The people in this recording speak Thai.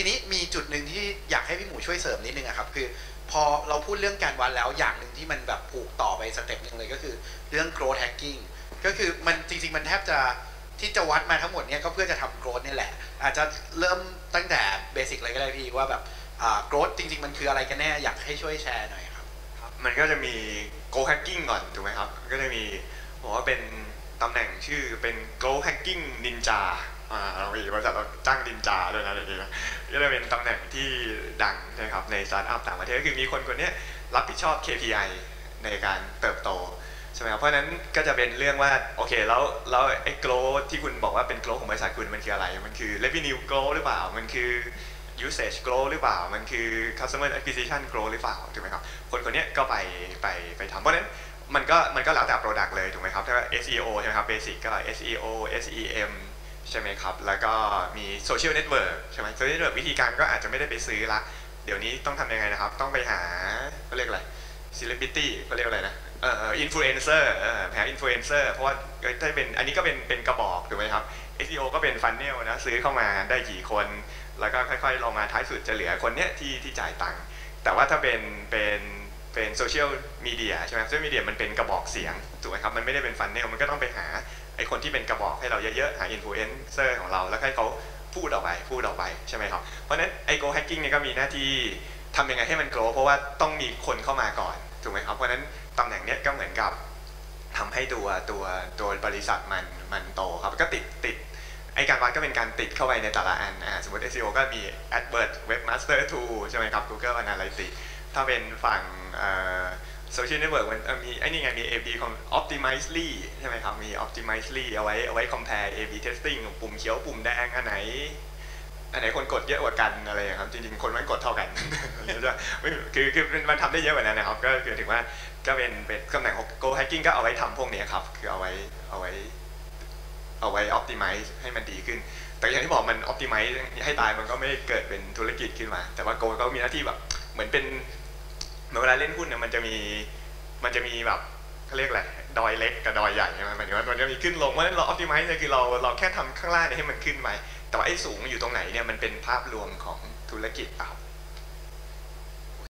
ทีนี้มีจุดหนึ่งที่อยากให้พี่หมูช่วยเสริมนิดนึงอะครับคือพอเราพูดเรื่องการวัดแล้วอย่างหนึ่งที่มันแบบผูกต่อไปสเต็ปหนึ่งเลยก็คือเรื่อง growth hacking ก็คือมันจริงๆมันแทบจะที่จะวัดมาทั้งหมดเนี่ยก็เพื่อจะทำ growth นี่แหละอาจจะเริ่มตั้งแต่เบสิกเลยก็ได้พี่ว่าแบบgrowth จริงๆมันคืออะไรกันแน่อยากให้ช่วยแชร์หน่อยครับมันก็จะมี growth hacking ก่อนถูกไหมครับก็จะมีบอกว่าเป็นตำแหน่งชื่อเป็น growth hacking ninja เรามีบริษัทเราจ้างนินจาด้วยนะเดี๋ยวนี้ก็จะเป็นตำแหน่งที่ดังนะครับในสตาร์ทอัพต่างประเทศก็คือมีคนคนนี้รับผิดชอบ KPI ในการเติบโตใช่ไหมครับเพราะฉะนั้นก็จะเป็นเรื่องว่าโอเคแล้วไอ้ growth ที่คุณบอกว่าเป็น growth ของบริษัทคุณมันคืออะไรมันคือ revenue growth หรือเปล่ามันคือ usage growth หรือเปล่ามันคือ customer acquisition growth หรือเปล่าถูกไหมครับคนนี้ก็ไปทำเพราะฉะนั้นมันก็แล้วแต่ product เลยถูกไหมครับถ้า SEO ใช่ไหมครับ basic ก็ SEO SEM ใช่ไหมครับแล้วก็มี social network ใช่ไหม social network วิธีการก็อาจจะไม่ได้ไปซื้อละเดี๋ยวนี้ต้องทำยังไงนะครับต้องไปหาเขาเรียกอะไร celebrity เขาเรียกอะไรนะinfluencer หา influencer เพราะว่าถ้าเป็นอันนี้ก็เป็นกระบอกถูกไหมครับ SEO ก็เป็น funnel นะซื้อเข้ามาได้กี่คนแล้วก็ค่อยๆลงมาท้ายสุดจะเหลือคนเนี้ยที่จ่ายตังค์แต่ว่าถ้าเป็นโซเชียลมีเดียใช่ไหมโซเชียลมีเดียมันเป็นกระบอกเสียงถูกไหมครับมันไม่ได้เป็นฟันเนลมันก็ต้องไปหาไอ้คนที่เป็นกระบอกให้เราเยอะๆหาอินฟลูเอนเซอร์ของเราแล้วให้เขาพูดออกไปใช่ไหมครับเพราะฉะนั้นไอ้ Go Hacking เนี่ยก็มีหน้าที่ทำยังไงให้มัน grow เพราะว่าต้องมีคนเข้ามาก่อนถูกไหมครับเพราะฉะนั้นตำแหน่งเนี้ยก็เหมือนกับทำให้ตัวบริษัทมันโตครับก็ติดไอการวัดก็เป็นการติดเข้าไปในแต่ละอันสมมติ SEO ก็มี AdWords Webmaster Tool ใช่ไหมครับ Google Analytics ถ้าเป็นฝั่งSocial Network มันมีไอ้นี่ไงมี A/B Optimizely ใช่ไหมครับมี Optimizely เอาไว้ compare A/B testing ปุ่มเขียวปุ่มแดงอันไหนคนกดเยอะกว่ากันอะไรครับจริงๆคนมันกดเท่ากันคือมันทำได้เยอะกว่านั้นนะครับก็คือถึงว่าก็เป็นตำแหน่งของ Go Hacking ก็เอาไว้ทำพวกนี้ครับคือเอาไว้ optimize ให้มันดีขึ้นแต่อย่างที่บอกมัน optimize ให้ตายมันก็ไม่เกิดเป็นธุรกิจขึ้นมาแต่ว่า Go ก็มีหน้าที่แบบเหมือนเป็นเวลาเล่นหุ้นเนี่ยมันจะมีแบบเขาเรียกอะไรดอยเล็กกับดอยใหญ่ใช่ไหมหมายถึงว่ามันจะมีขึ้นลงเพราะฉะนั้นเรา optimize เนี่ยคือเราแค่ทำข้างล่างให้มันขึ้นไปแต่ว่าไอ้สูงอยู่ตรงไหนเนี่ยมันเป็นภาพรวมของธุรกิจครับ